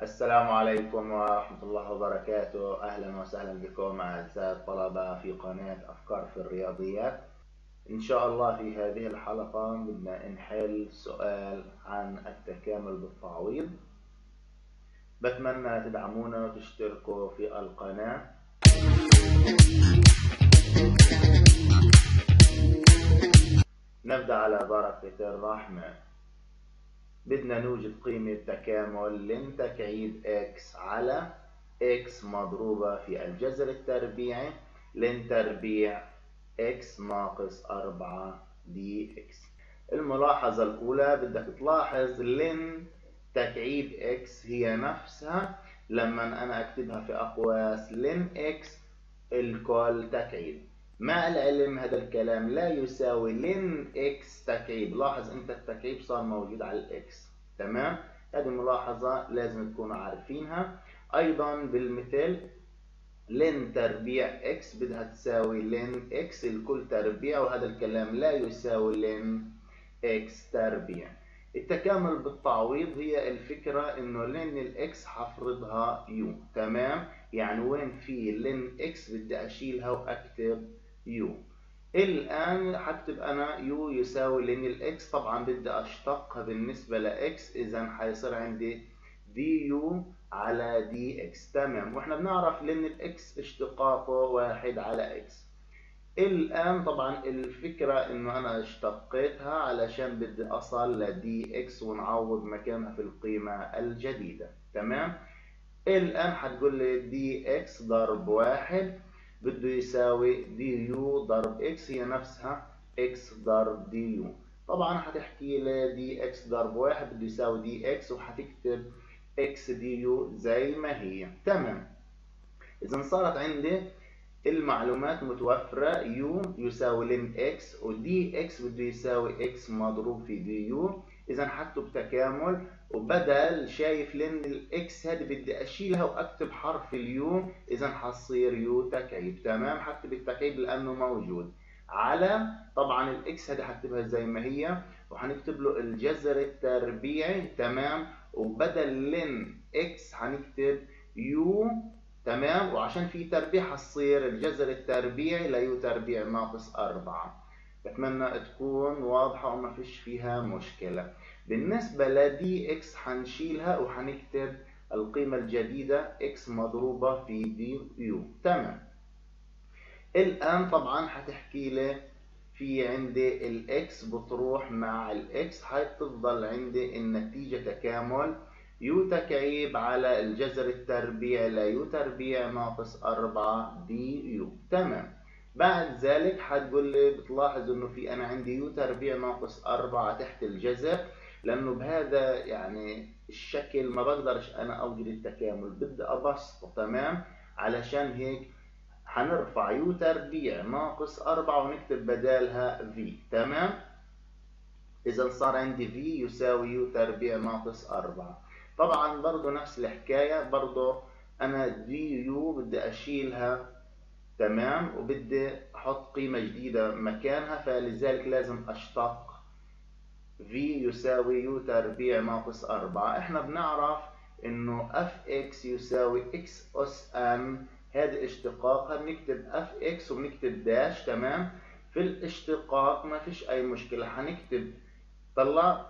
السلام عليكم ورحمة الله وبركاته. أهلا وسهلا بكم أعزائي الطلبة في قناة أفكار في الرياضيات. إن شاء الله في هذه الحلقة بدنا نحل سؤال عن التكامل بالتعويض. بتمنى تدعمونا وتشتركوا في القناة. نبدأ على بركة الرحمن. بدنا نوجد قيمة تكامل لن تكعيب x على x مضروبة في الجذر التربيعي لن تربيع x ناقص 4 dx. الملاحظة الأولى بدك تلاحظ لن تكعيب x هي نفسها لما أنا أكتبها في أقواس لن x الكل تكعيب. مع العلم هذا الكلام لا يساوي لن x تكعيب. لاحظ انت التكعيب صار موجود على الاكس. تمام، هذه ملاحظة لازم تكونوا عارفينها. ايضا بالمثل لن تربيع x بدها تساوي لن x الكل تربيع، وهذا الكلام لا يساوي لن x تربيع. التكامل بالتعويض هي الفكرة انه لن الاكس حفرضها يو. تمام، يعني وين في لن اكس بدي اشيلها واكتب يو. الان حكتب انا يو يساوي لن الاكس، طبعا بدي اشتقها بالنسبة لاكس، اذا حيصير عندي دي يو على دي اكس. تمام، واحنا بنعرف لن الاكس اشتقاقه 1 على اكس. الآن طبعا الفكرة انه انا اشتقيتها علشان بدي اصل لدي اكس ونعوض مكانها في القيمة الجديدة. تمام، الآن حتقول لي دي اكس ضرب 1 بده يساوي دي يو ضرب اكس، هي نفسها اكس ضرب دي يو. طبعا حتحكي لي دي اكس ضرب 1 بده يساوي دي اكس، وحتكتب اكس دي يو زي ما هي. تمام، اذا صارت عندي المعلومات متوفرة. يو يساوي لن اكس، ودي اكس بده يساوي اكس مضروب في دي يو. اذا حكتب تكامل، وبدل شايف لن الاكس هذه بدي اشيلها واكتب حرف اليو، اذا حصير يو تكعيب. تمام، حكتب التكعيب لانه موجود على طبعا الاكس هذه حكتبها زي ما هي، وحنكتب له الجذر التربيعي. تمام، وبدل لن اكس حنكتب يو. تمام، وعشان في تربيع حتصير الجذر التربيعي ليو تربيع ناقص 4. بتمنى تكون واضحة وما فيش فيها مشكلة. بالنسبة لدي اكس حنشيلها وحنكتب القيمة الجديدة اكس مضروبة في دي يو. تمام، الآن طبعا حتحكي لي في عندي الاكس بتروح مع الاكس، حتفضل عندي النتيجة تكامل يو تكعيب على الجذر التربيع ليو تربيع ناقص 4 دي يو. تمام، بعد ذلك حتقول لي بتلاحظ انه في انا عندي يو تربيع ناقص 4 تحت الجذر، لانه بهذا يعني الشكل ما بقدرش انا اوجد التكامل، بدي ابسطه. تمام، علشان هيك هنرفع يو تربيع ناقص 4 ونكتب بدالها في. تمام، إذا صار عندي في يساوي يو تربيع ناقص 4. طبعا برضو نفس الحكاية، برضو أنا دي يو بدي أشيلها. تمام، وبدي أحط قيمة جديدة مكانها، فلذلك لازم أشتق في يساوي يو تربيع ناقص 4. إحنا بنعرف إنه اف اكس يساوي اكس أس ان، هذا اشتقاقها بنكتب اف اكس وبنكتب داش. تمام، في الاشتقاق ما فيش اي مشكله، هنكتب طلع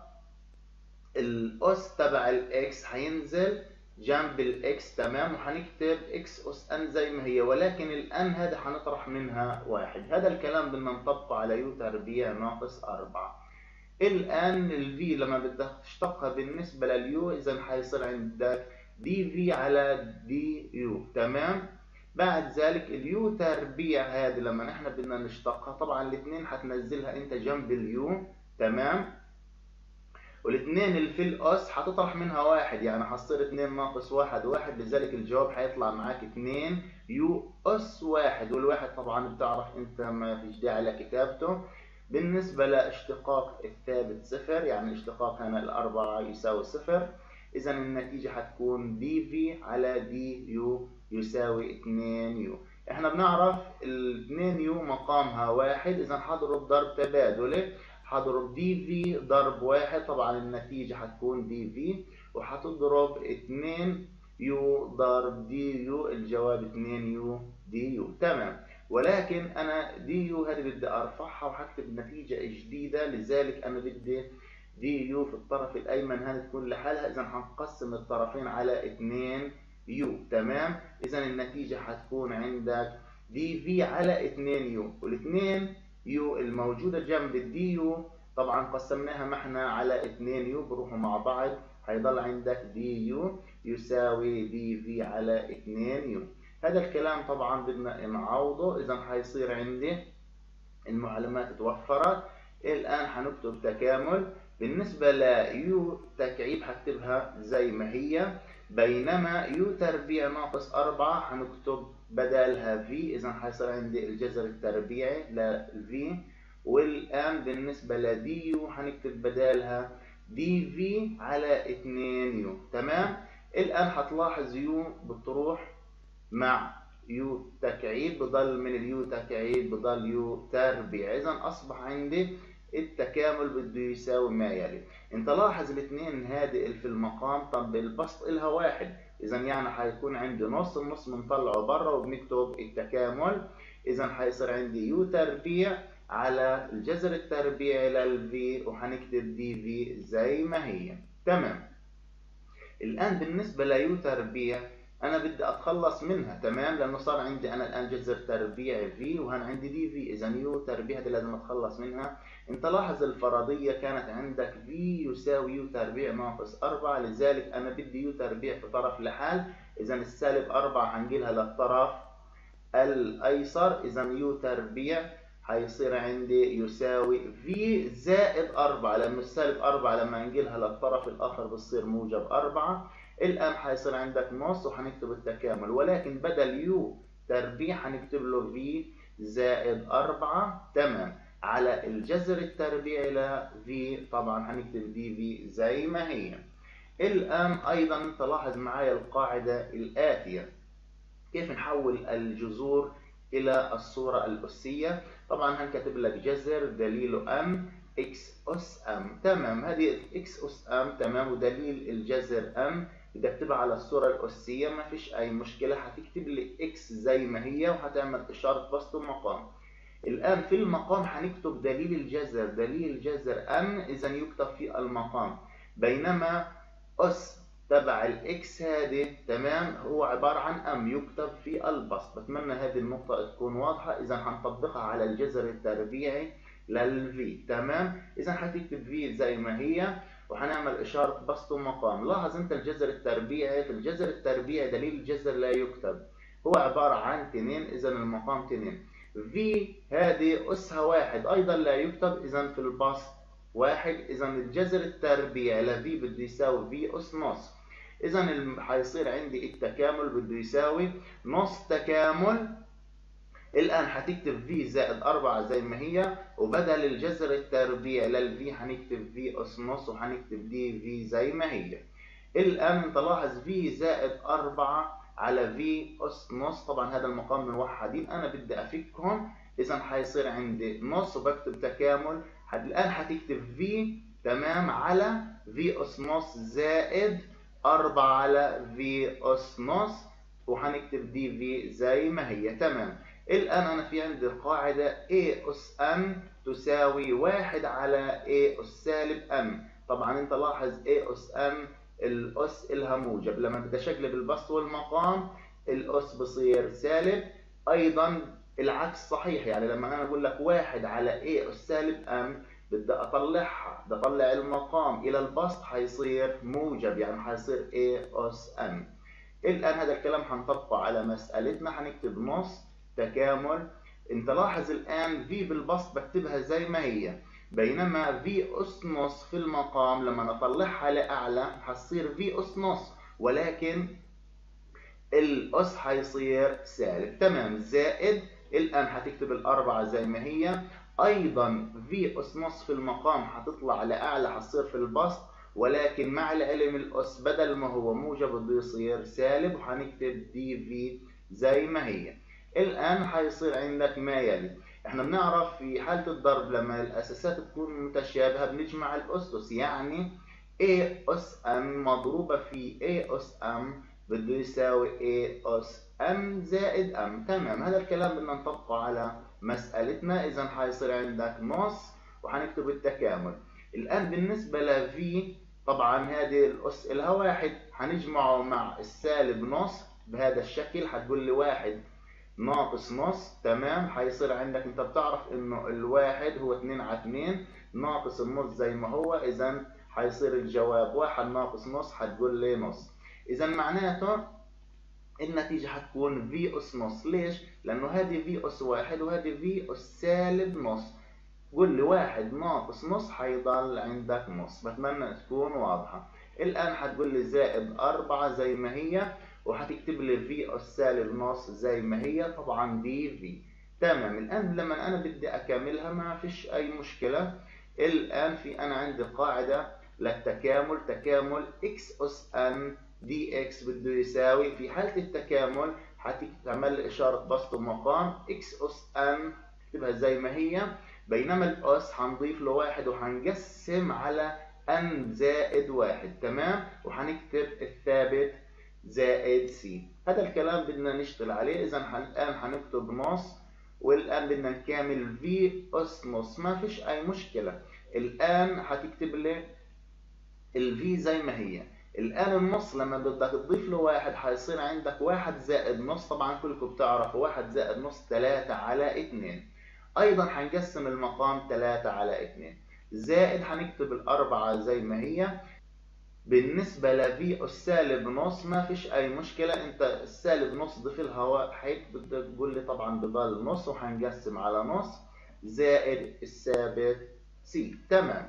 الاس تبع الاكس هينزل جنب الاكس. تمام، وهنكتب اكس اس ان زي ما هي، ولكن الان هذا هنطرح منها 1. هذا الكلام بدنا نطبقه على يو تربيع ناقص 4. الان الفي لما بدك تشتقها بالنسبه لليو، اذا حيصير عندك دي في على دي يو. تمام، بعد ذلك اليو تربيع هذه لما نحن بدنا نشتقها، طبعا الاثنين حتنزلها انت جنب اليو. تمام، والاثنين اللي في الاس حتطرح منها 1، يعني حتصير 2 ناقص 1 1، لذلك الجواب حيطلع معاك 2 يو اس 1. والواحد طبعا بتعرف انت ما فيش داعي لكتابته. بالنسبة لاشتقاق الثابت صفر، يعني اشتقاق هنا الأربعة يساوي صفر، إذا النتيجة حتكون دي في على دي يو يساوي 2 يو. احنا بنعرف ال 2 يو مقامها 1، إذا حضرب ضرب تبادلي، حضرب دي في ضرب 1، طبعا النتيجة حتكون دي في، وهتضرب 2 يو ضرب دي يو، الجواب 2 يو دي يو. تمام. ولكن انا دي يو هذه بدي ارفعها وهكتب نتيجة جديدة، لذلك انا بدي دي يو في الطرف الايمن هذه تكون لحالها، اذا هنقسم الطرفين على 2 يو. تمام. اذا النتيجة هتكون عندك دي في على 2 يو، وال2 يو الموجودة جنب الدي يو طبعا قسمناها معنا على 2 يو، بروحوا مع بعض، هيضل عندك دي يو يساوي دي في على 2 يو. هذا الكلام طبعا بدنا نعوضه، اذا هيصير عندي المعلومات توفرت. الان هنكتب تكامل. بالنسبة ليو تكعيب هكتبها زي ما هي، بينما يو تربيع ناقص 4 هنكتب بدلها في، اذا هيصير عندي الجذر التربيعي للفي. والان بالنسبة لدي يو هنكتب بدالها دي في على 2 يو. تمام. الان هتلاحظ يو بتروح مع يو تكعيب، بضل من اليو تكعيب بضل يو تربيع، اذا اصبح عندي التكامل بده يساوي ما يلي. انت لاحظ الاثنين هذه في المقام، طب البسط الها واحد، اذا يعني حيكون عندي نص، النص بنطلعه برا وبنكتب التكامل. اذا حيصير عندي يو تربيع على الجذر التربيعي للفي، وحنكتب دي في زي ما هي. تمام. الان بالنسبه ليو تربيع انا بدي اتخلص منها، تمام، لانه صار عندي انا الان جذر تربيعي في وهنا عندي دي في، اذا يو تربيع هذه لازم اتخلص منها. انت لاحظ الفرضيه كانت عندك في يساوي يو تربيع ناقص 4، لذلك انا بدي يو تربيع في طرف لحال، اذا السالب 4 هنجيلها للطرف الايسر، اذا يو تربيع هيصير عندي يساوي في زائد 4، لانه السالب 4 لما نجيلها للطرف الاخر بتصير موجب 4. الان هيصير عندك نص وهنكتب التكامل، ولكن بدل يو تربيع هنكتب له في زائد 4. تمام. على الجذر التربيعي ل في طبعا هنكتب دي في زي ما هي. الان ايضا تلاحظ معايا القاعده الاتيه، كيف نحول الجذور الى الصوره الاسيه. طبعا هنكتب لك جذر دليله ام اكس اس ام. تمام. هذه اكس اس ام. تمام. ودليل الجذر ام بدك تكتبها على الصوره الاسيه، ما فيش اي مشكله، هتكتب لي اكس زي ما هي وهتعمل اشاره بسط ومقام. الان في المقام هنكتب دليل الجذر، دليل الجذر ام، اذا يكتب في المقام، بينما اس تبع الاكس هذه تمام هو عباره عن ام يكتب في البسط. بتمنى هذه النقطه تكون واضحه. اذا هنطبقها على الجذر التربيعي للفي. تمام. اذا هتكتب في زي ما هي وهنعمل اشاره بسط ومقام. لاحظ انت الجذر التربيعي، في الجذر التربيعي دليل الجذر لا يكتب، هو عباره عن 2، اذا المقام 2. في هذه اسها 1 ايضا لا يكتب، اذا في البسط 1. اذا الجذر التربيعي لفي بده يساوي في اس نص، اذا هيصير عندي التكامل بده يساوي نص تكامل. الان هتكتب في زائد 4 زي ما هي، وبدل الجذر التربيعي للفي هنكتب في اس نص وهنكتب دي في زي ما هي. الان انت لاحظ في زائد 4 على في اس نص، طبعا هذا المقام موحدين انا بدي افكهم، اذا هيصير عندي نص وبكتب تكامل. الان هتكتب في تمام على في اس نص زائد 4 على في اس نص، وهنكتب دي في زي ما هي. تمام. الان انا في عندي قاعده A اس ام تساوي 1 على A اس سالب ام. طبعا انت لاحظ A اس ام الاس الها موجب، لما بدي اشقلب البسط والمقام الاس بصير سالب. ايضا العكس صحيح، يعني لما انا اقول لك 1 على A اس سالب ام بدي اطلعها، بدي اطلع المقام الى البسط هيصير موجب، يعني هيصير A اس ام. الان هذا الكلام هنطبقه على مسألتنا، هنكتب نص تكامل. انت لاحظ الان في بالبسط بكتبها زي ما هي، بينما في اس نص في المقام لما نطلعها لاعلى هتصير في اس نص، ولكن الاس هيصير سالب. تمام. زائد الان هتكتب الاربعه زي ما هي، ايضا في اس نص في المقام هتطلع لاعلى هتصير في البسط، ولكن مع العلم الاس بدل ما هو موجب بده يصير سالب، وهنكتب دي في زي ما هي. الان هيصير عندك ما يلي. احنا بنعرف في حاله الضرب لما الاساسات تكون متشابهه بنجمع الاسس، يعني A أس M مضروبة في A أس M بده يساوي A أس M زائد M. تمام، هذا الكلام بدنا نطبقه على مسألتنا. إذا حيصير عندك نص وحنكتب التكامل. الآن بالنسبة ل V طبعا هذه الأس إلها واحد، حنجمعه مع السالب نص بهذا الشكل. حتقول لي واحد ناقص نص. تمام، حيصير عندك انت بتعرف انه الواحد هو 2 على 2 ناقص النص زي ما هو. اذا حيصير الجواب واحد ناقص نص، حتقول لي نص. اذا معناته النتيجة حتكون في اس نص. ليش؟ لانه هذه في اس واحد وهذه في اس سالب نص. قول لي واحد ناقص نص حيضل عندك نص. بتمنى تكون واضحة. الآن حتقول لي زائد 4 زي ما هي، وحتكتب لي في أس سالب نص زي ما هي. طبعا دي في. تمام، الآن لما أنا بدي أكملها ما فيش أي مشكلة. الآن أنا عندي قاعدة للتكامل، تكامل x أس n dx بده يساوي. في حالة التكامل حتعمل إشارة بسط ومقام x أس n تكتبها زي ما هي، بينما الأس حنضيف له واحد وحنقسم على n زائد واحد. تمام، وحنكتب الثابت زائد c. هذا الكلام بدنا نشتغل عليه. إذا الآن حنكتب نص، والآن بدنا نكمل في أس نص، ما فيش أي مشكلة. الآن حتكتب لي الفي زي ما هي. الآن النص لما بدك تضيف له واحد حيصير عندك واحد زائد نص. طبعا كلكم بتعرفوا واحد زائد نص 3 على 2. أيضا حنقسم المقام 3 على 2 زائد حنكتب الأربعة زي ما هي. بالنسبة لفي السالب نص ما فيش أي مشكلة. أنت السالب نص ضيف لها واحد، بدك تقول لي طبعا بضل نص وحنقسم على نص زائد الثابت سي. تمام،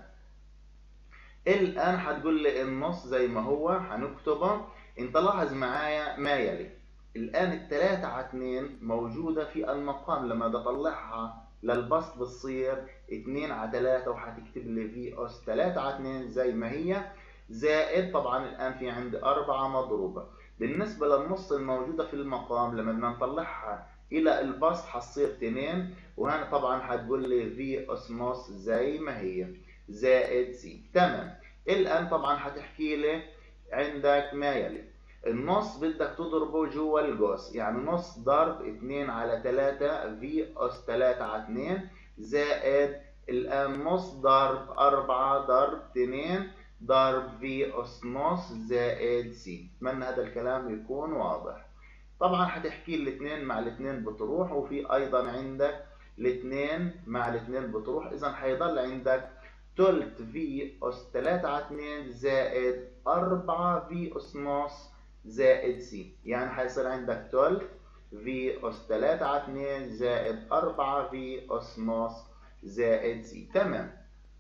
الآن حتقول لي النص زي ما هو حنكتبه. انت لاحظ معايا ما يلي. الآن التلاتة على 2 موجودة في المقام، لما بطلعها للبسط بتصير 2 على 3، وحتكتب لي في أس 3 على 2 زي ما هي زائد. طبعا الآن في عندي 4 مضروبة. بالنسبة للنص الموجودة في المقام لما بدنا نطلعها إلى البسط حتصير 2، وهنا طبعا حتقول لي في أس نص زي ما هي زائد سي. تمام، الآن طبعا حتحكي لي عندك ما يلي. النص بدك تضربه جوا القوس، يعني نص ضرب 2 على 3 في أس 3 على 2 زائد الآن نص ضرب 4 ضرب 2 ضرب في أس نص زائد سي. أتمنى هذا الكلام يكون واضح. طبعا حتحكي الاثنين مع الاثنين بتروح، وفي أيضا عندك الاثنين مع الاثنين بتروح. إذا حيضل عندك تلت في أس 3 على 2 زائد 4 في أس نص زائد سي. يعني حيصير عندك تلت في أس 3 على 2 زائد 4 في أس نص زائد سي. تمام،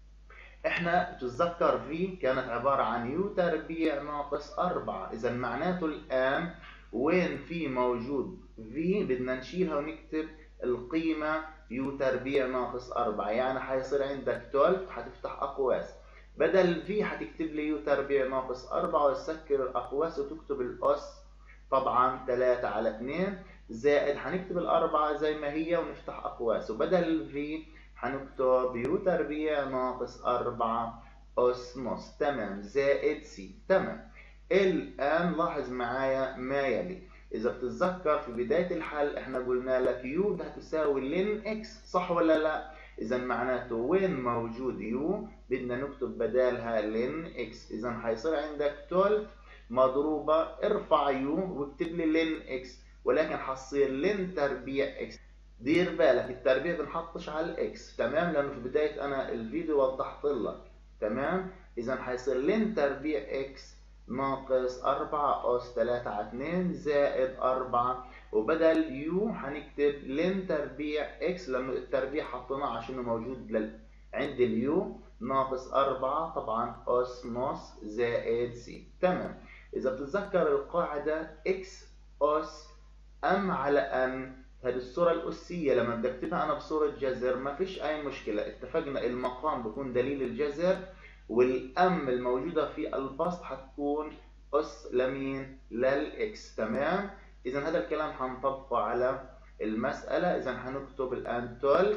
احنا بتتذكر في كانت عبارة عن يو تربيع ناقص 4. إذا معناته الآن وين في موجود في بدنا نشيلها ونكتب القيمة يو تربيع ناقص 4. يعني حيصير عندك تلت، حتفتح أقواس، بدل في حتكتب لي يو تربيع ناقص 4 وتسكر الأقواس وتكتب الأس طبعا 3 على 2 زائد حنكتب الأربعة زي ما هي ونفتح أقواس، وبدل في حنكتب يو تربيع ناقص 4 أس نص. تمام، زائد سي. تمام، الآن لاحظ معايا ما يلي. إذا بتتذكر في بداية الحل إحنا قلنا لك يو ده تساوي لين إكس، صح ولا لا؟ إذا معناته وين موجود يو بدنا نكتب بدالها لين إكس. إذا حيصير عندك تلت مضروبة، ارفع يو واكتب لي لين إكس، ولكن حتصير لين تربيع إكس. دير بالك التربيع بنحطش على الاكس. تمام، لانه في بدايه انا الفيديو وضحت لك. تمام، اذا حيصير لين تربيع اكس ناقص 4 اس 3 على 2 زائد 4، وبدل يو حنكتب لين تربيع اكس لانه التربيع حطيناه عشان موجود عند اليو ناقص 4 طبعا اس نص زائد سي. تمام، اذا بتتذكر القاعده اكس اس ام على ان، هذه الصورة الأسية لما بدي أكتبها أنا بصورة جذر ما فيش أي مشكلة. اتفقنا المقام بيكون دليل الجذر، والأم الموجودة في البسط حتكون أس لمين؟ للإكس. تمام، إذا هذا الكلام حنطبقه على المسألة. إذا حنكتب الآن تلت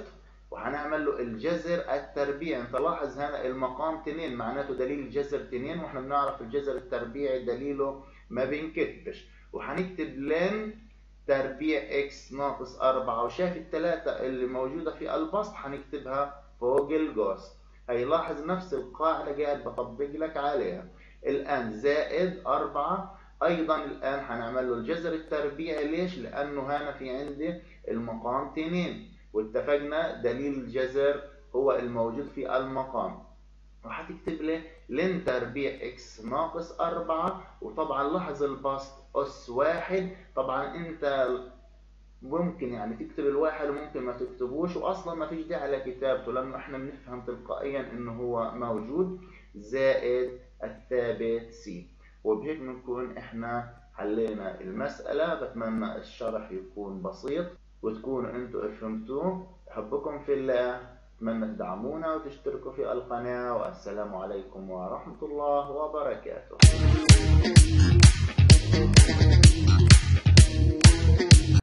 وهنعمل له الجذر التربيعي. انت لاحظ هنا المقام 2 معناته دليل الجذر 2، واحنا بنعرف الجذر التربيعي دليله ما بينكتبش. وهنكتب لن تربيع x ناقص 4، وشايف الثلاثة اللي موجودة في البسط هنكتبها فوق القوس. هيلاحظ نفس القاعدة قاعد بطبق لك عليها. الآن زائد 4 أيضا الآن هنعمل له الجذر التربيعي. ليش؟ لأنه هنا في عندي المقام 2، واتفقنا دليل الجذر هو الموجود في المقام. وهتكتب لي لن تربيع x ناقص 4، وطبعا لاحظ البسط أس 1. طبعا أنت ممكن يعني تكتب الواحد وممكن ما تكتبوش، واصلا ما فيش داعي لكتابته لانه احنا بنفهم تلقائيا انه هو موجود، زائد الثابت س. وبهيك بنكون احنا حلينا المسألة. بتمنى الشرح يكون بسيط وتكونوا انتوا فهمتوه. احبكم في الله، اتمنى تدعمونا وتشتركوا في القناة، والسلام عليكم ورحمة الله وبركاته.